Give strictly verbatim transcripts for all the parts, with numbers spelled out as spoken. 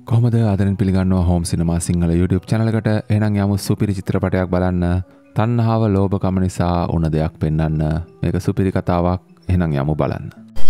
කොහොමද ආදරෙන් පිළිගන්නවා හෝම් සිනමා සිංහල YouTube channel එකට. එහෙනම් යමු සුපිරි චිත්‍රපටයක් බලන්න. තණ්හාව ලෝභකම නිසා උන දෙයක් පෙන්වන්න. මේක සුපිරි කතාවක්. එහෙනම් යමු බලන්න.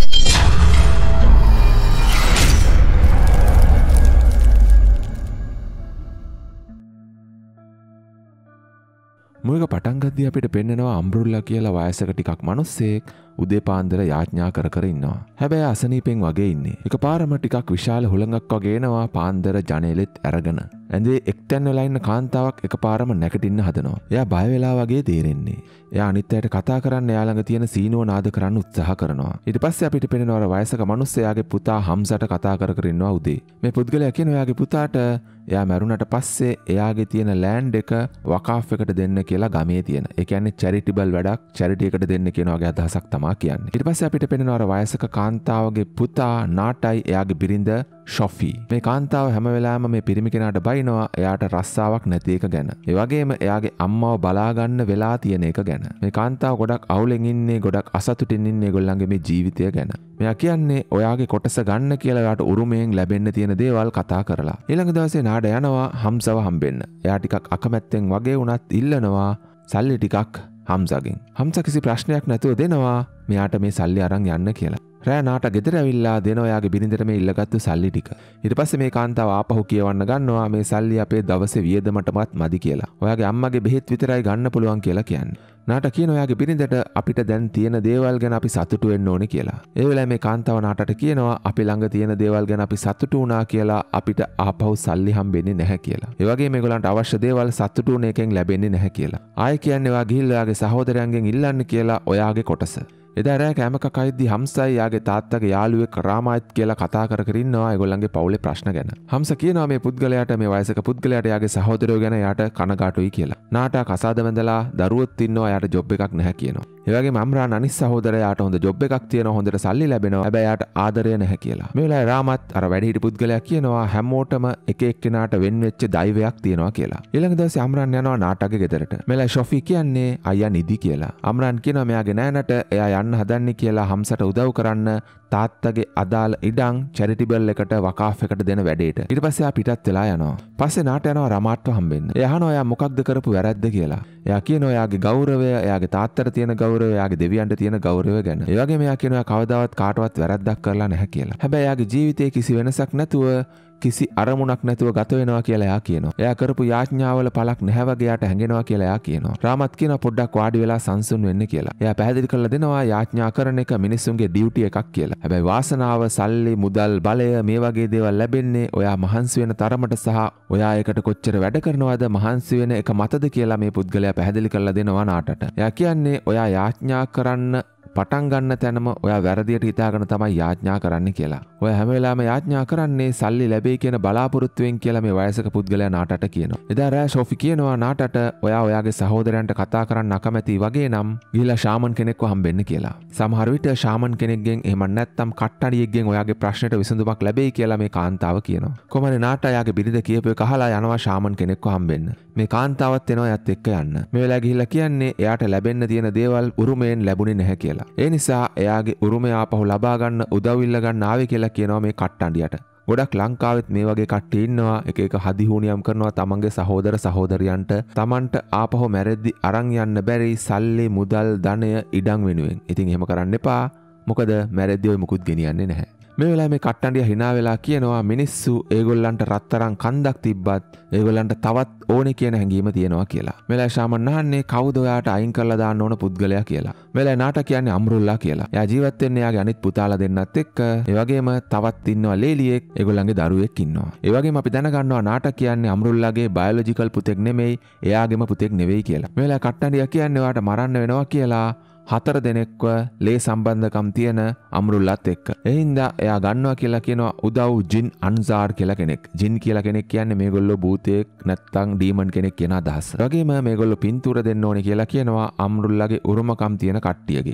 මුලක පටන් ගද්දී අපිට පෙන්නනවා අම්බරුල්ලා කියලා වයසක ටිකක් මිනිස්සෙක් උදේ පාන්දර යාඥා කර කර ඉන්නවා. හැබැයි අසනීපෙන් වගේ ඉන්නේ. එකපාරම ටිකක් විශාල හුළඟක් වගේ එනවා පාන්දර ජනේලෙත් අරගෙන. ඇඳේ එක්තැන් වෙලා ඉන්න කාන්තාවක් එකපාරම නැගිටින්න හදනවා. එයා බය වෙලා වගේ තේරෙන්නේ. එයා අනිත් අයට කතා කරන්න එයා ළඟ තියෙන සීනුව නාද කරන්න උත්සාහ කරනවා. ඊට පස්සේ අපිට පෙනෙනවා අර වයසක මිනිස්සයාගේ පුතා හම්සට කතා කර කර ඉන්නවා උදේ. මේ පුද්ගලයා කියනවා එයාගේ පුතාට එයා මැරුණට පස්සේ එයාගේ තියෙන ලෑන්ඩ් එක වකාෆ් එකට දෙන්න කියලා ගමේ තියෙන. ඒ කියන්නේ චැරිටිබල් වැඩක් චැරිටි එකට දෙන්න කියන වගේ අදහසක් තමයි කියන්නේ. ඊට පස්සේ අපිට පෙනෙනවා අර වයසක කාන්තාවගේ පුතා නාටයි එයාගේ බිරිඳ ෂොෆි. මේ කාන්තාව හැම වෙලාවෙම මේ පිරිමි කෙනාට බයිනවා එයාට රස්සාවක් නැති එක ගැන. ඒ වගේම එයාගේ අම්මව බලා ගන්න වෙලා තියෙන එක ගැන. මේ කාන්තාව ගොඩක් අවුලෙන් ඉන්නේ ගොඩක් අසතුටින් ඉන්නේ ඒගොල්ලන්ගේ මේ ජීවිතය ගැන. මෙයා කියන්නේ ඔයාගේ කොටස ගන්න කියලා එයාට උරුමයෙන් ලැබෙන්න තියෙන දේවල් කතා කරලා. ඊළඟ දවසේ නාඩ යනවා හම්සව හම්බෙන්න. එයා ටිකක් අකමැත්තෙන් වගේ වුණත් ඉල්ලනවා සල්ලි ටිකක් හම්සගෙන්. හම්ස කිසි ප්‍රශ්නයක් නැතුව දෙනවා මෙයාට මේ සල්ලි අරන් යන්න කියලා. රෑ නාට ගෙදර ඇවිල්ලා දෙනවා එයාගේ බිරිඳට මේ ඉල්ලගත්තු සල්ලි ටික. ඊට පස්සේ මේ කාන්තාව ආපහු කියවන්න ගන්නවා මේ සල්ලි අපේ දවසේ වියදමටමත් මදි කියලා. ඔයාගේ අම්මගේ බෙහෙත් විතරයි ගන්න පුළුවන් කියලා කියන්නේ. නාට කියන ඔයාගේ බිරිඳට අපිට දැන් තියෙන දේවල් ගැන අපි සතුටු වෙන්න ඕනේ කියලා. ඒ වෙලාවේ මේ කාන්තාව නාටට කියනවා අපි ළඟ තියෙන දේවල් ගැන අපි සතුටු වුණා කියලා අපිට ආපහු සල්ලි හම්බෙන්නේ නැහැ කියලා. ඒ වගේම මේගොල්ලන්ට අවශ්‍ය දේවල් සතුටු වෙන එකෙන් ලැබෙන්නේ නැහැ කියලා. ආයෙ කියන්නේ ඔයා ගිහිල්ලා ඔයාගේ සහෝදරයන්ගෙන් ඉල්ලන්න කියලා ඔයාගේ කොටස. එදා රෑ කෑමක කයිද්දි හම්සයි යාගේ තාත්තගේ යාළුවෙක් රාමායත් කියලා කතා කර කර ඉන්නවා ඒගොල්ලන්ගේ පවුලේ ප්‍රශ්න ගැන. හම්ස කියනවා මේ පුද්ගලයාට මේ වයසක පුද්ගලයාට යාගේ සහෝදරයෝ ගැන යාට කනගාටුයි කියලා. නාටා කසාද වැඳලා දරුවොත් ඉන්නවා යාට ජොබ් එකක් නැහැ කියනවා. ඒ වගේම අම්රාන් අනිත් සහෝදරයාට හොඳ ජොබ් එකක් තියෙනවා හොඳට සල්ලි ලැබෙනවා හැබැයි යාට ආදරය නැහැ කියලා. මේ වෙලාවේ රාමත් අර වැඩිහිටි පුද්ගලයා කියනවා හැමෝටම එක එක්කෙනාට වෙන් වෙච්ච දෛවයක් තියෙනවා කියලා. ඊළඟ දවසේ අම්රාන් යනවා නාටාගේ ගෙදරට. මෙලා ෂොෆි කියන්නේ අයියා නිදි කියලා. අම්රාන් කියනවා මෙයාගේ නෑනට එයා යන්න හදන්නේ කියලා හම්සට උදව් කරන්න තාත්තගේ අදාළ ඉඩම් චැරිටිබල් එකට වකාෆ් එකට දෙන වැඩේට. ඊට පස්සේ ආ පිටත් වෙලා යනවා. පස්සේ නාට යනවා රමාට්ව හම්බෙන්න. එයා අහනවා එයා මොකක්ද කරපු වැරද්ද කියලා. එයා කියනවා එයාගේ ගෞරවය, එයාගේ තාත්තට තියෙන ගෞරවය, එයාගේ දෙවියන්ට තියෙන ගෞරවය ගැන. ඒ වගේම එයා කියනවා කවදාවත් කාටවත් වැරද්දක් කරලා නැහැ කියලා. හැබැයි එයාගේ ජීවිතේ කිසි වෙනසක් නැතුව කිසි අරමුණක් නැතුව ගත වෙනවා කියලා එයා කියනවා. එයා කරපු යාඥාවල පළක් නැහැ වගේ යාට හැඟෙනවා කියලා එයා කියනවා. රාමත් කියනවා පොඩ්ඩක් වාඩි වෙලා සංසුන් වෙන්න කියලා. එයා පැහැදිලි කරලා දෙනවා යාඥා කරන එක මිනිස්සුන්ගේ ඩියුටි එකක් කියලා. හැබැයි වාසනාව, සල්ලි, මුදල්, බලය මේ වගේ දේවල් ලැබෙන්නේ ඔයා මහන්සි වෙන තරමට සහ ඔයා ඒකට කොච්චර වැඩ කරනවද මහන්සි වෙන එක මතද කියලා මේ පුද්ගලයා පැහැදිලි කරලා දෙනවා නාටට. එයා කියන්නේ ඔයා යාඥා කරන්න පටන් ගන්න තැනම ඔයා වැරදියට හිතාගෙන තමයි යාඥා කරන්නේ කියලා. ඔයා හැම වෙලාවෙම යාඥා කරන්නේ සල්ලි ලැබෙයි කියන බලාපොරොත්තුවෙන් කියලා මේ වයසක පුද්ගලයා නාටට කියනවා. එදා රෑ ෂොෆි කියනවා නාටට ඔයා ඔයාගේ සහෝදරයන්ට කතා කරන්න අකමැති වගේ නම් ගිහිලා ශාමන් කෙනෙක්ව හම්බෙන්න කියලා. සමහර විට ශාමන් කෙනෙක්ගෙන් එහෙම නැත්නම් කට්ටඩියෙක්ගෙන් ඔයාගේ ප්‍රශ්නෙට විසඳුමක් ලැබෙයි කියලා මේ කාන්තාව කියනවා. කොහොමද නාට එයාගේ බිරිඳ කියපු එක අහලා යනවා ශාමන් කෙනෙක්ව හම්බෙන්න. මේ කාන්තාවත් එනවා එයත් එක්ක යන්න. මේ වෙලාවේ ගිහිල්ලා කියන්නේ එයාට ලැබෙන්න තියෙන දේවල් උරුමයෙන් ලැබුණේ නැහැ කියලා. ඒ නිසා එයාගේ උරුමය ආපහු ලබා ගන්න උදව් ඉල්ල ගන්න ආවේ කියලා කියනවා මේ කට්ටඬියට. ගොඩක් ලංකාවෙත් මේ වගේ කට්ටිය ඉන්නවා එක එක හදිහුණියම් කරනවා තමන්ගේ සහෝදර සහෝදරියන්ට තමන්ට ආපහු මැරෙද්දි අරන් යන්න බැරි සල්ලි මුදල් ධනය ඉඩම් වෙනුවෙන්. ඉතින් එහෙම කරන්න එපා. මොකද මැරෙද්දි ඔය මුකුත් ගෙනියන්නේ නැහැ. මේ වෙලාවේ මේ කට්ටඬිය hina වෙලා කියනවා මිනිස්සු ඒගොල්ලන්ට රත්තරන් කන්දක් තිබ්බත් ඒගොල්ලන්ට තවත් ඕනේ කියන හැඟීම තියෙනවා කියලා. මෙලා ශාමන් අහන්නේ කවුද ඔයාට අයින් කරලා දාන්න ඕන පුද්ගලයා කියලා. මෙලා නාට කියන්නේ අම්රුල්ලා කියලා. එයා ජීවත් වෙන්නේ එයාගේ අනිත් පුතාලා දෙන්නත් එක්ක. ඒ වගේම තවත් ඉන්නවා ලේලියෙක්, ඒගොල්ලන්ගේ දරුවෙක් ඉන්නවා. ඒ වගේම අපි දැනගන්නවා නාට කියන්නේ අම්රුල්ලාගේ බයොලොජිකල් පුතෙක් නෙමෙයි, එයාගේම පුතෙක් නෙවෙයි කියලා. මෙලා කට්ටඬිය කියන්නේ ඔයාට මරන්න වෙනවා කියලා. හතර දෙනෙක්ව ලේ සම්බන්ධකම් තියෙන අම්රුල්ලත් එක්ක. ඒ හින්දා එයා ගන්නවා කියලා කියනවා උදව් ජින් අන්සාර් කියලා කෙනෙක්. ජින් කියලා කෙනෙක් කියන්නේ මේගොල්ලෝ භූතයෙක් නැත්තම් ඩීමන් කෙනෙක් කියන අදහස. ඒ වගේම මේගොල්ලෝ පින්තූර දෙන්න ඕනේ කියලා කියනවා අම්රුල්ලාගේ උරුමකම් තියෙන කට්ටියගේ.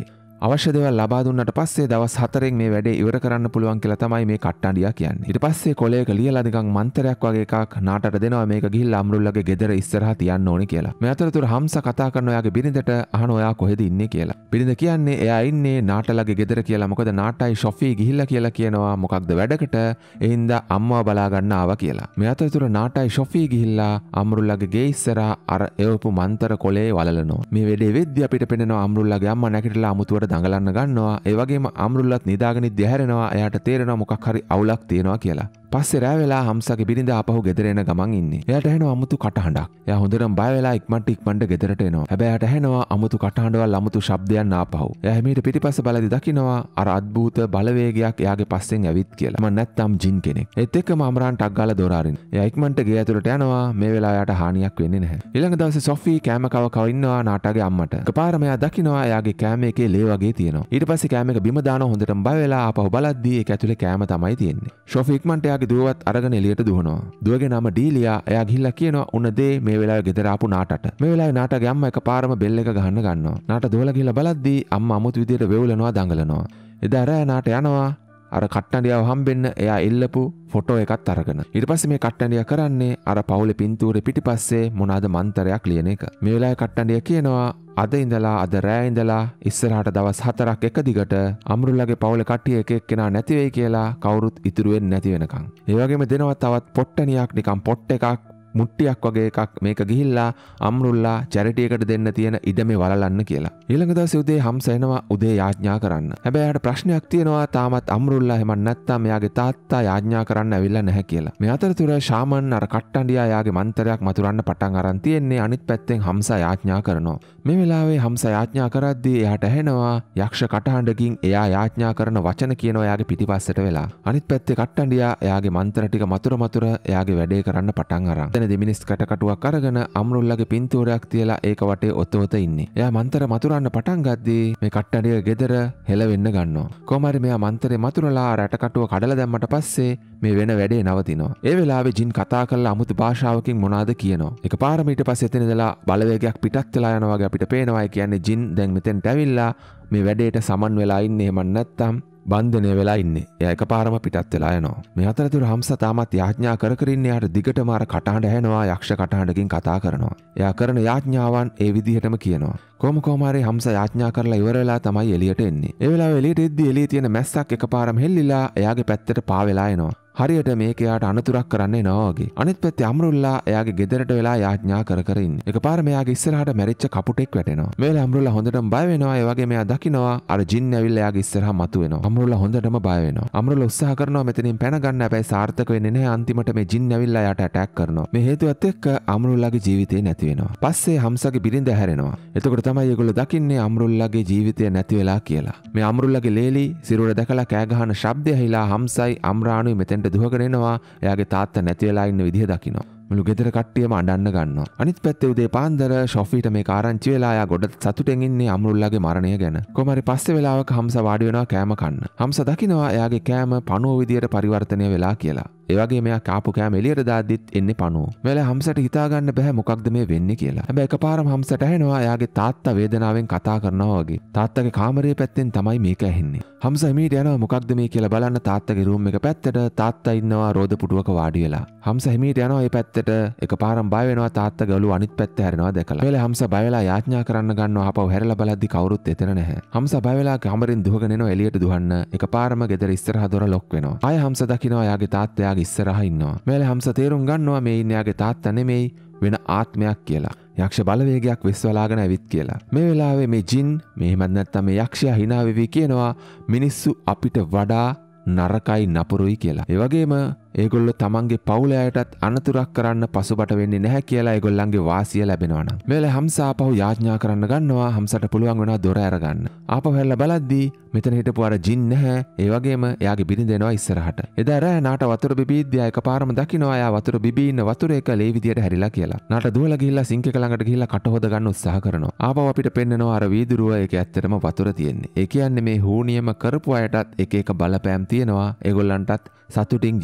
අවශ්‍ය දේවල් ලබා දුන්නට පස්සේ දවස් හතරෙන් මේ වැඩේ ඉවර කරන්න පුළුවන් කියලා තමයි මේ කට්ටඬියා කියන්නේ. ඊට පස්සේ කොලයක ලියලා නිකන් මන්තරයක් වගේ එකක් නාටට දෙනවා මේක ගිහිල්ලා අම්රුල්ලාගේ ගෙදර ඉස්සරහා තියන්න ඕනේ කියලා. මේ අතරතුර හම්සා කතා කරන ඔයාගේ බිරිඳට අහන ඔයා කොහෙද ඉන්නේ කියලා. බිරිඳ කියන්නේ එයා ඉන්නේ නාටලගේ ගෙදර කියලා. මොකද නාටයි ෂොෆී ගිහිල්ලා කියලා කියනවා මොකක්ද වැඩකට. ඒ හින්දා අම්මව බලා ගන්න ආවා කියලා. මේ අතරතුර නාටයි ෂොෆී ගිහිල්ලා අම්රුල්ලාගේ ගේ ඉස්සරහා අර එවපු මන්තර කොලේ වලලනවා. මේ වෙලේ වෙද්දි අපිට පෙනෙනවා අම්රුල්ලාගේ අම්මා නැගිටලා අමුතුවට දඟලන්න ගන්නවා. ඒ වගේම අම්රුල්ලාත් නිදාගෙන ඉද්දි හැරෙනවා. එයාට තේරෙනවා මොකක් හරි අවුලක් තියෙනවා කියලා. පස්සේ රෑ වෙලා හම්සගේ බිරිඳ ආපහු ගෙදර එන ගමන් ඉන්නේ. එයාට ඇහෙනවා අමුතු කටහඬක්. එයා හොඳටම බය වෙලා ඉක්මනට ඉක්මනට ගෙදරට එනවා. හැබැයි එයාට ඇහෙනවා අමුතු කටහඬවල් අමුතු ශබ්දයන් ආපහු. එයා හැමීට පිටිපස්ස බලද්දි දකිනවා අර අద్භූත බලවේගයක් එයාගේ පස්සෙන් ඇවිත් කියලා. මම නැත්තම් ජින් කෙනෙක්. ඒත් එක්කම අමරාන් ටක් ගාලා දොර අරින්න. එයා ඉක්මනට ගේ ඇතුළට යනවා. මේ වෙලාව එයාට හානියක් වෙන්නේ නැහැ. ඊළඟ දවසේ සොෆී කෑම කව කව ඉන්නවා නාටාගේ අම්මට. එකපාරම එයා දකිනවා එයාගේ කෑම එකේ ලේ වගේ තියෙනවා. ඊට පස්සේ කෑම එක බිම දානවා හොඳටම බය වෙලා ආපහු බලද්දි ඒක ඇතුලේ කෑම තමයි තියෙන්නේ. සොෆී ඉක්මනට එයාගේ දුවවත් අරගෙන එළියට දුවනවා. දුවගේ නම ඩීලියා. එයා ගිහිල්ලා කියනවා උන දේ මේ වෙලාවේ ගෙදර ආපු නාටට. මේ වෙලාවේ නාටගේ අම්මා එකපාරම බෙල් එක ගහන්න ගන්නවා. නාට දුවලා ගිහිල්ලා බලද්දී අම්මා අමුතු විදියට වෙවුලනවා දඟලනවා. එදා රෑ නාට යනවා අර කට්ටඬියාව හම්බෙන්න එයා ඉල්ලපු ෆොටෝ එකත් අරගෙන. ඊට පස්සේ මේ කට්ටඬියා කරන්නේ අර පවුලේ පින්තූරේ පිටිපස්සේ මොනවාද මන්තරයක් ලියන එක. මේ වෙලාවේ කට්ටඬියා කියනවා අද ඉඳලා අද රෑ ඉඳලා ඉස්සරහට දවස් හතරක් එක දිගට අම්රුල්ලාගේ පවුලේ කට්ටිය එක එක්කෙනා නැති වෙයි කියලා කවුරුත් ඉතුරු වෙන්නේ නැති වෙනකන්. ඒ වගේම දෙනවා තවත් පොට්ටනියක් නිකන් පොට් එකක් මුට්ටියක් වගේ එකක් මේක ගිහිල්ලා අම්රුල්ලා චැරිටි එකට දෙන්න තියෙන ඉඩමේ වලලන්න කියලා. ඊළඟ දවසේ උදේ හම්ස එනවා උදේ යාඥා කරන්න. හැබැයි එයාට ප්‍රශ්නයක් තියෙනවා තාමත් අම්රුල්ලා එහෙම නැත්නම් එයාගේ තාත්තා යාඥා කරන්න ඇවිල්ලා නැහැ කියලා. මේ අතරතුර ශාමන් අර කට්ටඬියා එයාගේ මන්තරයක් මතුරන්න පටන් අරන් තියෙන්නේ අනිත් පැත්තෙන් හම්සා යාඥා කරනවා. මේ වෙලාවේ හම්සා යාඥා කරද්දී එයාට ඇහෙනවා යක්ෂ කටහඬකින් එයා යාඥා කරන වචන කියනවා එයාගේ පිටිපස්සට වෙලා. අනිත් පැත්තේ කට්ටඬියා එයාගේ මන්තර ටික මතුර මතුර එයාගේ වැඩේ කරන්න පටන් අරන්. දෙමිනිස් කටකටුවක් අරගෙන අම්රුල්ලාගේ පින්තූරයක් තියලා ඒක වටේ ඔතවත ඉන්නේ. එයා මන්තර මතුරන්න පටන් ගද්දී මේ කට්ටඬිය ගෙදර හෙලවෙන්න ගන්නවා. කොහොම හරි මෙයා මන්තරේ මතුරලා රැටකටුව කඩලා දැම්මට පස්සේ මේ වෙන වැඩේ නවතිනවා. ඒ වෙලාවේ ජින් කතා කරලා අමුතු භාෂාවකින් මොනවාද කියනවා. එකපාරම ඊට පස්සේ එතන ඉඳලා බලවේගයක් පිටත් වෙලා යනවා වගේ අපිට පේනවා. ඒ කියන්නේ ජින් දැන් මෙතෙන්ට ඇවිල්ලා මේ වැඩේට සමන් වෙලා ඉන්නේ. එහෙම නැත්තම් බන්ධනය වෙලා ඉන්නේ. එයා එකපාරම පිටත් වෙලා යනවා. මේ අතරතුර හම්සා තාමත් යාඥා කර කර ඉන්නේ. යාට දිගටම අර කටහඬ ඇහෙනවා යක්ෂ කටහඬකින් කතා කරනවා. එයා කරන යාඥාවන් ඒ විදිහටම කියනවා. කොහොම කොහම හරි හම්සා යාඥා කරලා ඉවර වෙලා තමයි එළියට එන්නේ. ඒ වෙලාවේ එළියට එද්දී එළියේ තියෙන මැස්සක් එකපාරම හෙල්ලිලා එයාගේ පැත්තට පා වෙලා එනවා. හරියට මේක එයාට අනතුරක් කරන්නේ නැහැ වගේ. අනිත් පැත්තේ අම්රුල්ලා එයාගේ ගෙදරට වෙලා යාඥා කර කර ඉන්නේ. එකපාරම එයාගේ ඉස්සරහට මැරිච්ච කපුටෙක් වැටෙනවා. මේ වෙලාවේ අම්රුල්ලා හොඳටම බය වෙනවා. ඒ වගේම එයා දකිනවා අර ජින් ඇවිල්ලා එයාගේ ඉස්සරහා මතුවෙනවා. අම්රුල්ලා හොඳටම බය වෙනවා. අම්රුල්ලා උත්සාහ කරනවා මෙතනින් පැන ගන්න. හැබැයි සාර්ථක වෙන්නේ නැහැ. අන්තිමට මේ ජින් ඇවිල්ලා එයාට ඇටැක් කරනවා. මේ හේතුවත් එක්ක අම්රුල්ලාගේ ජීවිතේ නැති වෙනවා. පස්සේ හම්සගේ බිරිඳ හැරෙනවා. එතකොට තමයි ඒගොල්ලෝ දකින්නේ අම්රුල්ලාගේ ජීවිතය නැති වෙලා කියලා. මේ අම්රුල්ලාගේ ලේලි සිරුර දැකලා කෑ ගහන ශබ්දය ඇහිලා හම්සයි අම්රාණුයි මෙතෙන්ට දුවගෙන එනවා. එයාගේ තාත්තා නැති වෙලා ඉන්න විදිහ දකිනවා. මුළු ගෙදර කට්ටියම අඬන්න ගන්නවා. අනිත් පැත්තේ උදේ පාන්දර ෂොෆීට මේක ආරංචි වෙලා එයා ගොඩ සතුටෙන් ඉන්නේ අම්රුල්ලාගේ මරණය ගැන. කොහොම හරි පස්සේ වෙලාවක හම්සා වාඩි වෙනවා කෑම කන්න. හම්සා දකිනවා එයාගේ කෑම පණුව විදියට පරිවර්තනය වෙලා කියලා. ඒ වගේ මෙයා කාපු කෑම එළියට දාද්දිත් එන්නේ පණුව. මෙල හම්සට හිතා ගන්න බෑ මොකක්ද මේ වෙන්නේ කියලා. හැබැයි එකපාරම හම්සට ඇහෙනවා එයාගේ තාත්තා වේදනාවෙන් කතා කරනවා වගේ. තාත්තගේ කාමරයේ පැත්තෙන් තමයි මේක ඇහෙන්නේ. හම්සා එමීට යනවා මොකක්ද මේ කියලා බලන්න තාත්තගේ රූම් එක පැත්තට. තාත්තා ඉන්නවා රෝද පුටුවක වාඩි වෙලා. හම්සා එමීට යනවා ඒ පැත්තට. එකපාරම බය වෙනවා තාත්තගේ ඔළුව අනිත් පැත්ත හැරෙනවා දැකලා. මෙල හම්සා බය වෙලා යාඥා කරන්න ගන්නවා. ආපහු හැරලා බලද්දි කවුරුත් එතන නැහැ. හම්සා බය වෙලා කාමරෙන් දුවගෙන එනවා එළියට දුවන්න. එකපාරම ගෙදර ඉස්සරහා දොර ලොක් වෙනවා. ආය හම්සා දකිනවා එයාගේ තාත්තා එයාගේ ඉස්සරහා ඉන්නවා. මෙල හම්සා තේරුම් ගන්නවා මේ ඉන්නේ එයාගේ තාත්තා නෙමෙයි වෙන ආත්මයක් කියලා. යක්ෂ බලවේගයක් වෙස්වලාගෙන ඇවිත් කියලා. මේ වෙලාවේ මේ ජින් මෙහෙමත් නැත්තම් මේ යක්ෂයා hina වෙවි කියනවා මිනිස්සු අපිට වඩා නරකයි නපුරුයි කියලා. ඒ වගේම ඒගොල්ලෝ තමන්ගේ පවුල අයටත් අනතුරක් කරන්න පසුබට වෙන්නේ නැහැ කියලා ඒගොල්ලන්ගේ වාසිය ලැබෙනවා නම්. මේ වෙලාවේ හම්සා ආපහු යාඥා කරන්න ගන්නවා. හම්සට පුළුවන් වෙනවා දොර අරගන්න. ආපහු හැරලා බලද්දී මෙතන හිටපු අර ජින් නැහැ. ඒ වගේම එයාගේ බිරිඳ එනවා ඉස්සරහට. එදා රෑ නාට වතුර බිබීද්දී එකපාරම දකින්නවා එයා වතුර බිබී ඉන්න වතුර එක ලේ විදියට හැරිලා කියලා. නාට දුවලා ගිහිල්ලා සිංක් එක ළඟට ගිහිල්ලා කට හොද ගන්න උත්සාහ කරනවා. ආපහු අපිට පෙන්නනවා අර වීදුරුව ඒක ඇත්තටම වතුර තියෙන්නේ. ඒ කියන්නේ මේ හූනියම කරපු අයටත් එක එක බලපෑම් තියෙනවා. ඒගොල්ලන්ටත් සතුටින් ජීවත් වෙන්න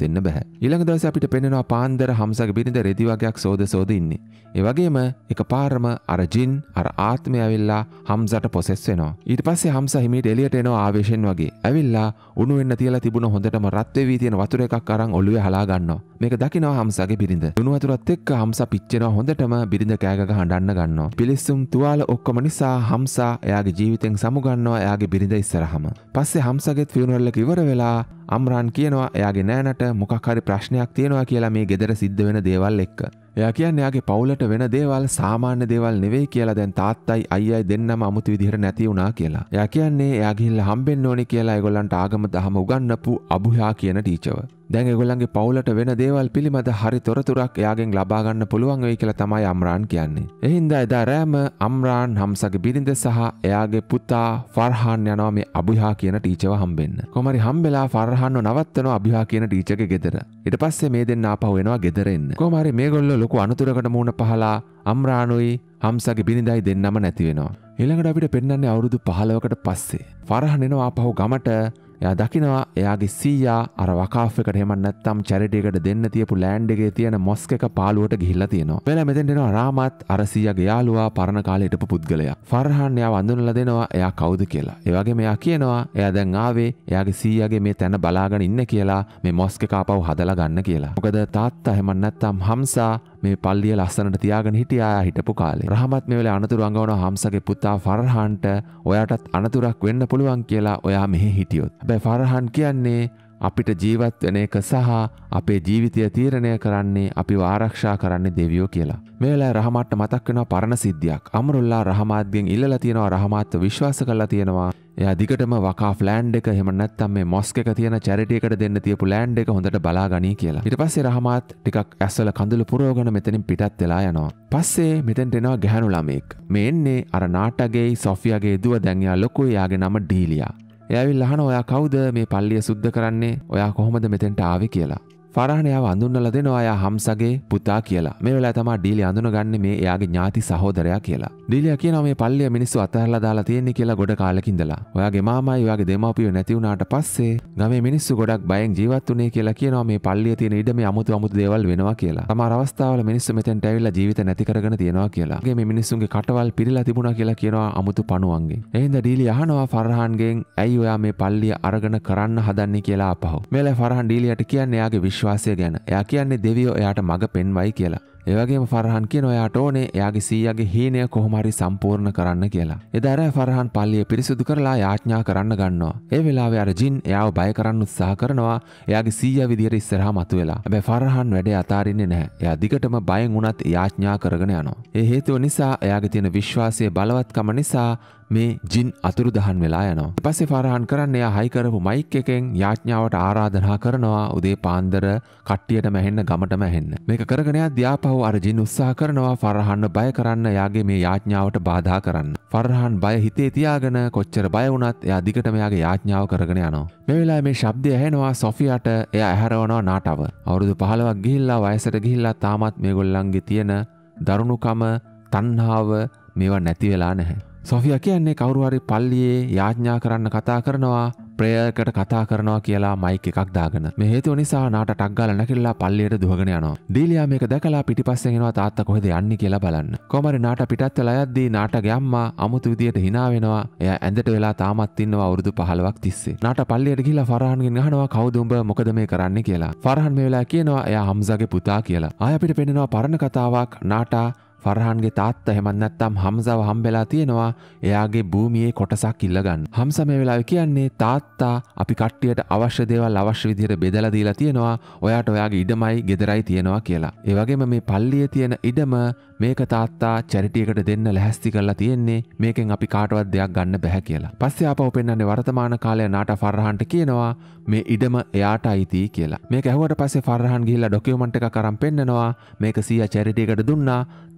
වෙන්න බෑ. ඊළඟ දවසේ අපිට පෙනෙනවා පාන්දර හම්සගේ බිරිඳ රෙදි වගේක් සෝද සෝද ඉන්නේ. ඒ වගේම එකපාරම අර ජින් අර ආත්මය ඇවිල්ලා හම්සට පොසෙස් වෙනවා. ඊට පස්සේ හම්ස හිමීට එළියට එනවා ආවේශයෙන් වගේ. ඇවිල්ලා උණු වෙන්න තියලා තිබුණ හොඳටම රත් වෙවි තියෙන වතුර එකක් අරන් ඔළුවේ හලා ගන්නවා. මේක දකිනවා හම්සගේ බිරිඳ. උණු වතුරත් එක්ක හම්ස පිච්චෙනවා හොඳටම බිරිඳ කෑ ගහ හඬන්න ගන්නවා. පිලිස්සුම් තුවාල ඔක්කොම නිසා හම්සා එයාගේ ජීවිතෙන් සමු ගන්නවා එයාගේ බිරිඳ ඉස්සරහම. පස්සේ හම්සගෙත් ෆියුනරල් එක ඉවර වෙලා අම්රාන් කියනවා එයාගේ නෑනට මොකක් හරි ප්‍රශ්නයක් තියෙනවා කියලා මේ ගෙදර සිද්ධ වෙන දේවල් එක්ක. එයා කියන්නේ එයාගේ පවුලට වෙන දේවල් සාමාන්‍ය දේවල් නෙවෙයි කියලා දැන් තාත්තයි අයියයි දෙන්නම අමුතු විදිහට නැති වුණා කියලා. එයා කියන්නේ එයා ගිහිල්ලා හම්බෙන්න ඕනේ කියලා ඒගොල්ලන්ට ආගම දහම උගන්වපු අබුහා කියන ටීචර්ව. දැන් ඒගොල්ලන්ගේ පවුලට වෙන දේවල් පිළිබඳ හරි තොරතුරක් එයාගෙන් ලබා ගන්න පුළුවන් වෙයි කියලා තමයි අම්රාන් කියන්නේ. ඒ හින්දා එදා රෑම අම්රාන් හම්සගේ බිරිඳ සහ එයාගේ පුතා ෆර්හාන් යනවා මේ අබුහා කියන ටීචර්ව හම්බෙන්න. කොහමරි හම්බෙලා ෆර්හාන්ව නවත්තනවා අබුහා කියන ටීචර්ගේ ගෙදර. ඊට පස්සේ මේ දෙන්න ආපහු එනවා ගෙදර එන්න. කොහමරි මේගොල්ලෝ ලොකු අනතුරකට මුහුණ පහලා අම්රානුයි හම්සගේ බිරිඳයි දෙන්නම නැති වෙනවා. ඊළඟට අපිට පෙන්වන්නේ අවුරුදු පහළොවකට පස්සේ ෆර්හාන් එනවා ආපහු ගමට. එයා දකිනවා එයාගේ සීයා අර වකාෆ් එකට එහෙම නැත්නම් චැරිටි එකට දෙන්න තියපු ලෑන්ඩ් එකේ තියෙන මොස්ක් එක පාළුවට ගිහිල්ලා තියෙනවා. වෙලා මෙතෙන් එනවා රාමත් අර සීයාගේ යාළුවා පරණ කාලේ හිටපු පුද්ගලයා. ෆර්හාන් එයාව අඳුනලා දෙනවා එයා කවුද කියලා. ඒ වගේම එයා කියනවා එයා දැන් ආවේ එයාගේ සීයාගේ මේ තැන බලාගෙන ඉන්න කියලා මේ මොස්ක් එක ආපහු හදලා ගන්න කියලා. මොකද තාත්තා එහෙම නැත්නම් හම්සා මේ පල්ලිය ලස්සනට තියාගෙන හිටියා හිටපු කාලේ. රහමත් මේ වෙලාවේ අනතුරු අඟවනවා හම්සගේ පුතා ෆර්හාන්ට ඔයාටත් අනතුරක් වෙන්න පුළුවන් කියලා ඔයා මෙහෙ හිටියොත්. හැබැයි ෆර්හාන් කියන්නේ අපිට ජීවත් වෙන එක සහ අපේ ජීවිතය තීරණය කරන්නේ අපිව ආරක්ෂා කරන්නේ දෙවියෝ කියලා. මේ වෙලාවේ රහමත්ට මතක් වෙනවා පරණ සිද්ධියක්. අමරුල්ලා රහමාත්ගෙන් ඉල්ලලා තියෙනවා රහමාත්ව විශ්වාස කරලා තියෙනවා. එයා දිගටම වකාෆ් ලෑන්ඩ් එක එහෙම නැත්නම් මේ මොස්ක් එක තියෙන චැරිටි එකට දෙන්න තියපු ලෑන්ඩ් එක හොඳට බලා ගනී කියලා. ඊට පස්සේ රහමාත් ටිකක් ඇස්වල කඳුළු පුරවගෙන මෙතනින් පිටත් වෙලා යනවා. පස්සේ මෙතෙන්ට එනවා ගැහණු ළමෙක්. මේ එන්නේ අර නාටගේ සොෆියාගේ දුව දැන් යා ලොකුයි යාගේ නම ඩීලියා. එයා ඇවිල්ලා අහනවා ඔයා කවුද මේ පල්ලිය සුද්ධ කරන්නේ? ඔයා කොහොමද මෙතෙන්ට ආවේ කියලා. ෆර්හාන් එයාව අඳුන්වලා දෙනවා එයා හම්සගේ පුතා කියලා. මේ වෙලාවේ තමයි ඩීලියා අඳුනගන්නේ මේ එයාගේ ඥාති සහෝදරයා කියලා. ඩීලියා කියනවා මේ පල්ලිය මිනිස්සු අතහැරලා දාලා තියෙන්නේ කියලා ගොඩ කාලෙක ඉඳලා. ඔයාගේ මාමයි ඔයාගේ දෙමාපියෝ නැති වුණාට පස්සේ ගමේ මිනිස්සු ගොඩක් බයෙන් ජීවත් වුණේ කියලා කියනවා මේ පල්ලිය තියෙන ඉඩමේ අමුතු අමුතු දේවල් වෙනවා කියලා. සමහර අවස්ථාවල මිනිස්සු මෙතෙන්ට ඇවිල්ලා ජීවිත නැති කරගෙන තියෙනවා කියලා. මේ මිනිස්සුන්ගේ කටවල් පිරීලා තිබුණා කියලා කියනවා අමුතු පණුවන්ගෙන්. එහෙනම් ඩීලියා අහනවා ෆර්හාන්ගෙන් ඇයි ඔයා මේ පල්ලිය අරගෙන කරන්න හදන්නේ කියලා අපහු. මේ වෙලාවේ ෆර්හාන් ඩීලියාට කියන්නේ එයාගේ විශ්වාසය ගැන. එයා කියන්නේ දෙවියෝ එයාට මඟ පෙන්වයි කියලා. ඒ වගේම ෆර්හාන් කියනවා එයාට ඕනේ එයාගේ සීයාගේ හීනය කොහොම හරි සම්පූර්ණ කරන්න කියලා. එදා රෑ ෆර්හාන් පල්ලිය පිරිසුදු කරලා යාඥා කරන්න ගන්නවා. ඒ වෙලාවේ අර ජින් එයාව බය කරන්න උත්සාහ කරනවා එයාගේ සීයා විදියට ඉස්සරහා මතුවෙලා. හැබැයි ෆර්හාන් වැඩේ අතාරින්නේ නැහැ. එයා දිගටම බයෙන් වුණත් යාඥා කරගෙන යනවා. ඒ හේතුව නිසා එයාගේ තියෙන විශ්වාසයේ බලවත්කම නිසා මේ ජින් අතුරුදහන් වෙලා යනවා. ඊට පස්සේ ෆර්හාන් කරන්නේ එයා හයි කරපු මයික් එකෙන් යාඥාවට ආරාධනා කරනවා උදේ පාන්දර කට්ටියටම ඇහෙන්න ගමටම ඇහෙන්න. මේක කරගෙන යද්දී ආපහු අර ජින් උත්සාහ කරනවා ෆර්හාන්ව බය කරන්න එයාගේ මේ යාඥාවට බාධා කරන්න. ෆර්හාන් බය හිතේ තියාගෙන කොච්චර බය වුණත් එයා දිගටම එයාගේ යාඥාව කරගෙන යනවා. මේ වෙලාවේ මේ ශබ්දය ඇහෙනවා සොෆියාට. එයා ඇහැරවනවා නාටව. අවුරුදු පහළොවක් ගිහිල්ලා වයසට ගිහිල්ලා තාමත් මේගොල්ලන්ගේ තියෙන දරුණුකම තණ්හාව මේවා නැති වෙලා නැහැ. සොෆියා කියන්නේ කවුරු හරි පල්ලියේ යාඥා කරන්න කතා කරනවා ප්‍රේයරකට කතා කරනවා කියලා මයික් එකක් දාගෙන. මේ හේතුව නිසා නාට ටක් ගාලා නැගිටලා පල්ලියට දුවගෙන යනවා. ඩීලියා මේක දැකලා පිටිපස්සෙන් එනවා තාත්තා කොහෙද යන්නේ කියලා බලන්න. කොහමරි නාට පිටත් වෙලා යද්දී නාටගේ අම්මා අමුතු විදියට hina වෙනවා. එයා ඇඳට වෙලා තාමත් ඉන්නවා අවුරුදු පහළොවක් තිස්සේ. නාට පල්ලියට ගිහිල්ලා ෆර්හාන්ගෙන් අහනවා කවුද උඹ මොකද මේ කරන්නේ කියලා. ෆර්හාන් මේ වෙලාව කියනවා එයා හම්සාගේ පුතා කියලා. ආය අපිට පෙන්නනවා පරණ කතාවක් නාටා ෆර්හාන්ගේ තාත්තා එහෙම නැත්නම් හම්සාව හම්බෙලා තියෙනවා එයාගේ භූමියේ කොටසක් ඉල්ල ගන්න. හම්සා මේ වෙලාවේ කියන්නේ තාත්තා අපි කට්ටියට අවශ්‍ය දේවල් අවශ්‍ය විදිහට බෙදලා දීලා තියෙනවා. ඔයාට ඔයාගේ ඉඩමයි ගෙදරයි තියෙනවා කියලා. ඒ වගේම මේ පල්ලියේ තියෙන ඉඩම මේක තාත්තා චැරිටි එකට දෙන්න ලැහැස්ති කරලා තියෙන්නේ. මේකෙන් අපි කාටවත් දෙයක් ගන්න බෑ කියලා. පස්සේ ආපහු පෙන්නන්නේ වර්තමාන කාලයේ නාට ෆර්හාන්ට කියනවා මේ ඉඩම එයාට අයිති කියලා. මේක ඇහුවට පස්සේ ෆර්හාන් ගිහිල්ලා ඩොකියුමන්ට් එකක් අරන් පෙන්නනවා. මේක සීයා චැරිටි එකට දුන්නා.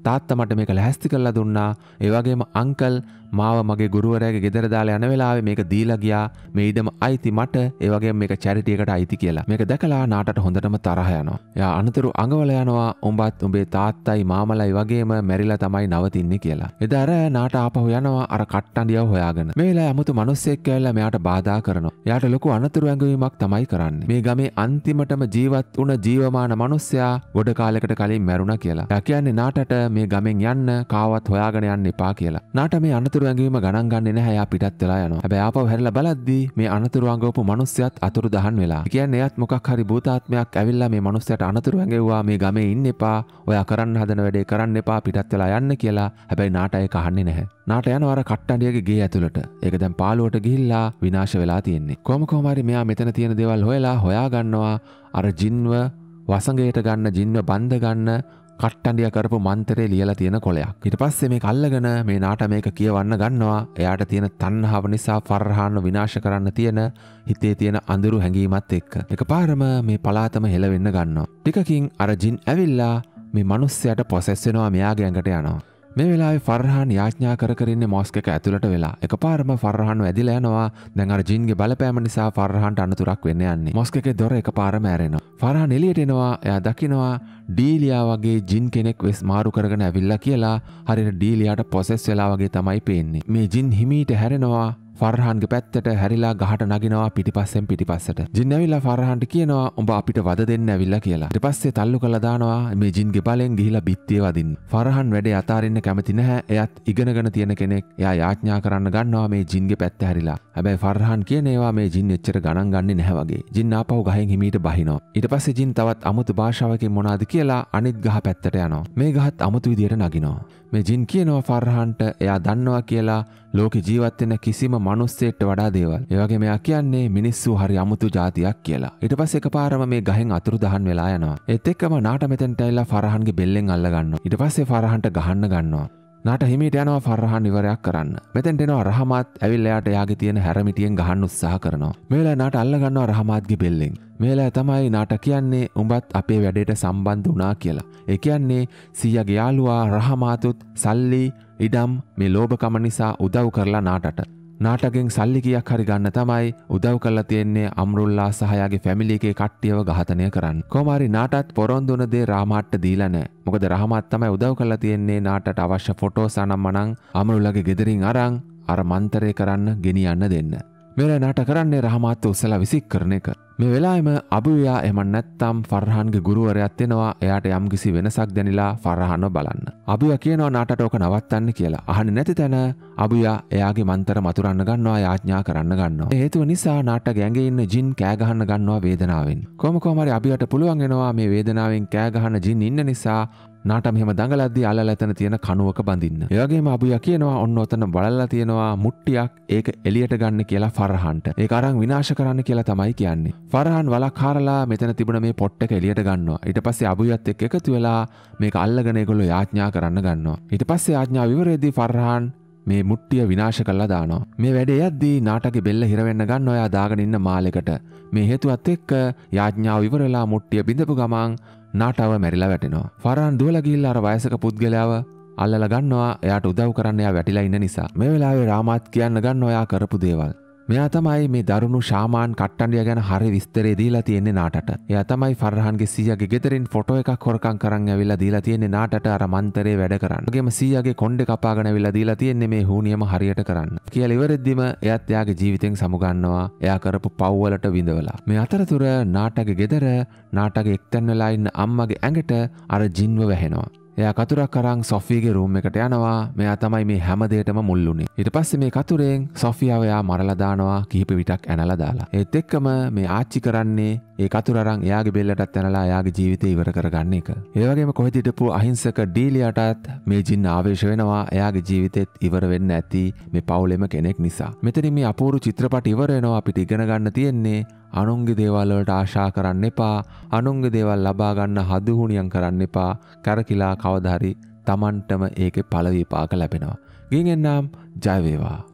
තාත්තා මට මේක ලැහැස්ති කරලා දුන්නා. ඒ වගේම අංකල් මාව මගේ ගුරුවරයාගේ ගෙදර දාලා යන වෙලාවේ මේක දීලා ගියා. මේ ඉඩම අයිති මට. ඒ වගේම මේක චැරිටි එකට අයිති කියලා. මේක දැකලා නාටට හොඳටම තරහ යනවා. එයා අනතුරු අඟවල යනවා උඹත් උඹේ තාත්තයි මාමලයි වගේම මැරිලා තමයි නවතින්නේ කියලා. එදා රෑ නාට ආපහු යනවා අර කට්ටඬියව හොයාගෙන. මේ වෙලාවේ 아무තු මිනිස්සෙක් ඇවිල්ලා මෙයාට බාධා කරනවා. එයාට ලොකු අනතුරු ඇඟවීමක් තමයි කරන්නේ. මේ ගමේ අන්තිමටම ජීවත් වුණ ජීවමාන මිනිස්සයා ගොඩ කාලයකට කලින් මැරුණා කියලා. එයා කියන්නේ නාටට මේ ගමෙන් යන්න කාවත් හොයාගෙන යන්න එපා කියලා. නාට මේ අනතුරු ඇඟවීම ගණන් ගන්නේ නැහැ. එයා පිටත් වෙලා යනවා. හැබැයි ආපහු හැරිලා බලද්දී මේ අනතුරු ඇඟවපු මිනිස්සයාත් අතුරු දහන් වෙලා. ඒ කියන්නේ එයාත් මොකක් හරි භූතාත්මයක් ඇවිල්ලා මේ මිනිස්සයාට අනතුරු ඇඟෙව්වා. මේ ගමේ ඉන්න එපා. ඔයා කරන්න හදන වැඩේ කරන්න එපා. පිටත් වෙලා යන්න කියලා. හැබැයි නාට ඒක අහන්නේ නැහැ. නාට යනවා අර කට්ටඬියගේ ගේ ඇතුළට. ඒක දැන් පාළුවට ගිහිල්ලා විනාශ වෙලා තියෙන්නේ. කොහොම කොහම හරි මෙයා මෙතන තියෙන දේවල් හොයලා හොයා ගන්නවා. අර ජින්ව වසඟයට ගන්න ජින්ව බන්ධ ගන්න කට්ටඬිය කරපු මන්තරේ ලියලා තියෙන කොලයක්. ඊට පස්සේ මේක අල්ලගෙන මේ නාට මේක කියවන්න ගන්නවා. එයාට තියෙන තණ්හාව නිසා ෆර්හාන්ව විනාශ කරන්න තියෙන හිතේ තියෙන අඳුරු හැඟීමත් එක්ක. එකපාරම මේ පලාතම හෙලවෙන්න ගන්නවා. ටිකකින් අර ජින් ඇවිල්ලා මේ මිනිස්සයාට පොසෙස් වෙනවා මෙයාගේ ඇඟට යනවා. මේ වෙලාවේ ෆර්හාන් යාඥා කර කර ඉන්නේ මොස්ක් එක ඇතුළට වෙලා. එකපාරම ෆර්හාන්ව ඇදිලා යනවා. දැන් අර ජින්ගේ බලපෑම නිසා ෆර්හාන්ට අනතුරක් වෙන්න යන්නේ. මොස්ක් එකේ දොර එකපාරම ඇරෙනවා. ෆර්හාන් එළියට එනවා. එයා දකිනවා ඩීලියා වගේ ජින් කෙනෙක් වෙස් මාරු කරගෙන ඇවිල්ලා කියලා. හරියට ඩීලියාට පොසෙස් වෙලා වගේ තමයි පේන්නේ. මේ ජින් හිමීට හැරෙනවා. ෆර්හාන්ගේ පැත්තට හැරිලා ගහට නගිනවා පිටිපස්සෙන් පිටිපස්සට. ජින් ඇවිල්ලා ෆර්හාන්ට කියනවා උඹ අපිට වද දෙන්න ඇවිල්ලා කියලා. ඊට පස්සේ තල්ලු කරලා දානවා මේ ජින්ගේ බලෙන් ගිහිලා බිත්තිය වදින්න. ෆර්හාන් වැඩේ අතාරින්න කැමති නැහැ. එයාත් ඉගෙනගෙන තියෙන කෙනෙක්. එයා යාඥා කරන්න ගන්නවා මේ ජින්ගේ පැත්ත හැරිලා. හැබැයි ෆර්හාන් කියන ඒවා මේ ජින් එච්චර ගණන් ගන්නේ නැහැ වගේ. ජින් ආපහු ගහෙන් හිමීට බහිනවා. ඊට පස්සේ ජින් තවත් අමුතු භාෂාවකින් මොනවද කියලා අනිත් ගහ පැත්තට යනවා. මේ ගහත් අමුතු විදියට නගිනවා. මේ ජින් කියනවා ෆර්හාන්ට එයා දන්නවා කියලා ලෝකේ ජීවත් වෙන කිසිම මිනිස්සෙක්ට වඩා දේවල්. ඒ වගේම එයා කියන්නේ මිනිස්සු හරි අමුතු జాතියක් කියලා. ඊට පස්සේ එකපාරම මේ ගහෙන් අතුරු දහන් වෙලා යනවා. ඒත් එක්කම නාට මෙතෙන්ට ඇවිල්ලා ෆර්හාන්ගේ බෙල්ලෙන් අල්ල ගන්නවා. ඊට පස්සේ ෆර්හාන්ට ගහන්න ගන්නවා. නාට හිමීට යනවා ෆර්හාන් ඉවරයක් කරන්න. මෙතෙන්ට එනවා රහමත් ඇවිල්ලා එයාට එයාගේ තියෙන හැරමිටියෙන් ගහන්න උත්සාහ කරනවා. මේ වෙලාවේ නාට අල්ල ගන්නවා රහමත්ගේ බෙල්ලෙන්. මේ වෙලාවේ තමයි නාට කියන්නේ උඹත් අපේ වැඩේට සම්බන්ධ වුණා කියලා. ඒ කියන්නේ සීයාගේ යාළුවා රහමාතුත් සල්ලි ඉඩම් මේ ලෝභකම නිසා උදව් කරලා නාටට. නාටගෙන් සල්ලි කීයක් හරි ගන්න තමයි උදව් කරලා තියෙන්නේ අම්රුල්ලා සහ යාගේ ෆැමිලි එකේ කට්ටියව ඝාතනය කරන්න. කොහොම හරි නාටත් පොරොන්දු වුණ දේ රහමාට්ට දීලා නැහැ. මොකද රහමත් තමයි උදව් කරලා තියෙන්නේ නාටට අවශ්‍ය ෆොටෝස් අනම්මනම් අම්රුල්ලාගේ ගෙදරින් අරන් අර මන්තරේ කරන්න ගෙනියන්න දෙන්න. මේ නාට කරන්නේ රහමත් උස්සලා විසික් කරන එක. මේ වෙලාවෙම අබුයා එහෙම නැත්තම් ෆර්හාන්ගේ ගුරුවරයාත් එනවා. එයාට යම්කිසි වෙනසක් දැනිලා ෆර්හාන්ව බලන්න. අබුයා කියනවා නාටට ඕක නවත්තන්න කියලා. අහන්නේ නැති තැන අබුයා එයාගේ මන්තර මතුරන්න ගන්නවා යාඥා කරන්න ගන්නවා. ඒ හේතුව නිසා නාටගේ ඇඟේ ඉන්න ජින් කෑ ගහන්න ගන්නවා වේදනාවෙන්. කොහොම කොහම හරි අබුයාට පුළුවන් වෙනවා මේ වේදනාවෙන් කෑ ගහන ජින් ඉන්න නිසා නාට මෙහෙම දඟලද්දී අල්ලලා එතන තියෙන කණුවක බඳින්න. ඒ වගේම අබුයා කියනවා ඔන්න ඔතන බලලා තියෙනවා මුට්ටියක් ඒක එළියට ගන්න කියලා ෆර්හාන්ට. ඒක අරන් විනාශ කරන්න කියලා තමයි කියන්නේ. ෆර්හාන් වලක් හරලා මෙතන තිබුණ මේ පොට් එක එළියට ගන්නවා. ඊට පස්සේ අබුයාත් එක්ක එකතු වෙලා මේක අල්ලගෙන ඒගොල්ලෝ යාඥා කරන්න ගන්නවා. ඊට පස්සේ යාඥා විවරයේදී ෆර්හාන් මේ මුට්ටිය විනාශ කරලා දානවා. මේ වැඩේ යද්දී නාටගේ බෙල්ල හිර වෙන්න ගන්නවා එයා දාගෙන ඉන්න මාලෙකට. මේ හේතුවත් එක්ක යාඥාව ඉවර වෙලා මුට්ටිය බිඳපු ගමන් නාටව මැරිලා වැටෙනවා. ෆර්හාන් දුවලා ගිහිල්ලා අර වයසක පුද්ගලයාව අල්ලලා ගන්නවා එයාට උදව් කරන්න එයා වැටිලා ඉන්න නිසා. මේ වෙලාවේ රාමාත් කියන්න ගන්නවා එයා කරපු දේවල්. මෙයා තමයි මේ දරුණු ශාමාන් කට්ටඬිය ගැන හරි විස්තරේ දීලා තියෙන්නේ නාටට. එයා තමයි ෆර්හාන්ගේ සීයාගේ ගෙදරින් ෆොටෝ එකක් හොරකම් කරන් ඇවිල්ලා දීලා තියෙන්නේ නාටට අර මන්තරේ වැඩ කරන්න. ඒගොම සීයාගේ කොණ්ඩේ කපාගෙන ඇවිල්ලා දීලා තියෙන්නේ මේ හුනියම හරියට කරන්න. කියලා ඉවරෙද්දිම එයාත් එයාගේ ජීවිතෙන් සමුගන්නවා. එයා කරපු පව් වලට විඳවලා. මේ අතරතුර නාටගේ ගෙදර නාටගේ එක්තැන් වෙලා ඉන්න අම්මගේ ඇඟට අර ජින්ව වැහෙනවා. එයා කතුරක් අරන් සොෆීගේ රූම් එකට යනවා. මෙයා තමයි මේ හැම දෙයකටම මුල් වුනේ. ඊට පස්සේ මේ කතුරෙන් සොෆියාව එයා මරලා දානවා කිහිප විටක් ඇනලා දාලා. ඒත් එක්කම මේ ආච්චි කරන්නේ ඒ කතුර අරන් එයාගේ බෙල්ලටත් ඇනලා එයාගේ ජීවිතේ ඉවර කරගන්න එක. ඒ වගේම කොහෙද හිටපු අහිංසක ඩීලියටත් මේ ජින්න ආවේශ වෙනවා එයාගේ ජීවිතෙත් ඉවර වෙන්න ඇති මේ පවුලෙම කෙනෙක් නිසා. මෙතනින් මේ අපූර්ව චිත්‍රපට ඉවර වෙනවා. අපිට ඉගෙන ගන්න තියෙන්නේ අනුන්ගේ දේවල් වලට ආශා කරන්න එපා. අනුන්ගේ දේවල් ලබා ගන්න හදුහුණියම් කරන්න එපා. කරකිලා කවදා හරි Tamanටම ඒකේ පළ විපාක ලැබෙනවා. ගින් එන්නම් ජය වේවා.